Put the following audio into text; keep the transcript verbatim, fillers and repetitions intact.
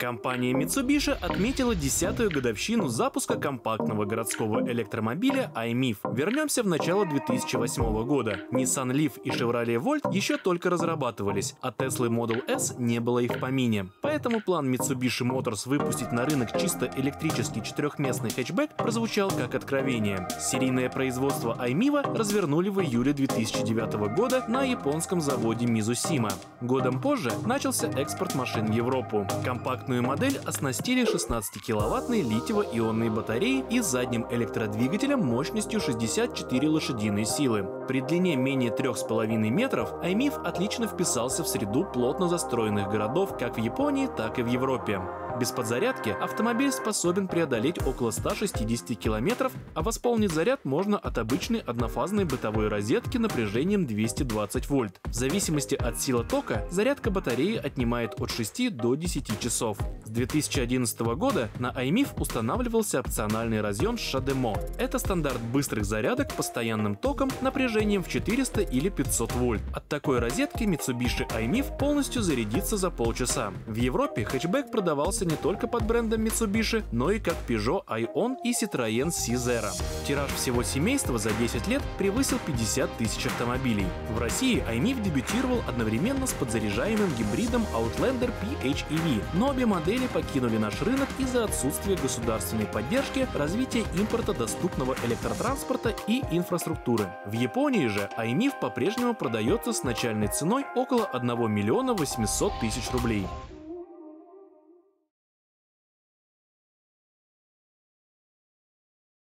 Компания Mitsubishi отметила десятую годовщину запуска компактного городского электромобиля ай-мив. Вернемся в начало две тысячи восьмого года. Nissan Leaf и Chevrolet Volt еще только разрабатывались, а Tesla Model S не было и в помине. Поэтому план Mitsubishi Motors выпустить на рынок чисто электрический четырехместный хэтчбэк прозвучал как откровение. Серийное производство ай-мива развернули в июле две тысячи девятого года на японском заводе Mizusima. Годом позже начался экспорт машин в Европу. Компактную модель оснастили шестнадцатикиловаттной литиево-ионной батареей и задним электродвигателем мощностью шестьдесят четыре лошадиные силы. При длине менее трёх с половиной метров ай-мив отлично вписался в среду плотно застроенных городов как в Японии, так и в Европе. Без подзарядки автомобиль способен преодолеть около ста шестидесяти километров, а восполнить заряд можно от обычной однофазной бытовой розетки напряжением двести двадцать вольт. В зависимости от силы тока зарядка батареи отнимает от шести до десяти часов. С две тысячи одиннадцатого года на ай-мив устанавливался опциональный разъем шадемо. Это стандарт быстрых зарядок постоянным током напряжением в четыреста или пятьсот вольт. От такой розетки Mitsubishi ай-мив полностью зарядится за полчаса. В Европе хэтчбэк продавался не только под брендом Mitsubishi, но и как Peugeot Ion и Citroën си зеро. Тираж всего семейства за десять лет превысил пятьдесят тысяч автомобилей. В России ай-мив дебютировал одновременно с подзаряжаемым гибридом Outlander пи эйч и ви, но обе модели покинули наш рынок из-за отсутствия государственной поддержки, развития импорта доступного электротранспорта и инфраструктуры. В Японии же ай-мив по-прежнему продается с начальной ценой около одного миллиона восьмисот тысяч рублей.